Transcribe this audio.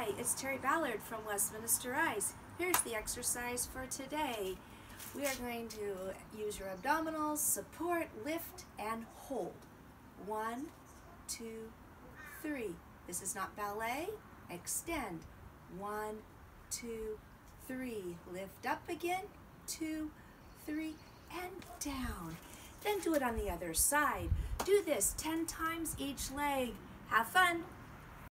Hi, it's Teri Ballard from Westminster ICE. Here's the exercise for today. We are going to use your abdominals, support, lift, and hold. 1, 2, 3. This is not ballet. Extend. 1, 2, 3. Lift up again. 2, 3, and down. Then do it on the other side. Do this 10 times each leg. Have fun.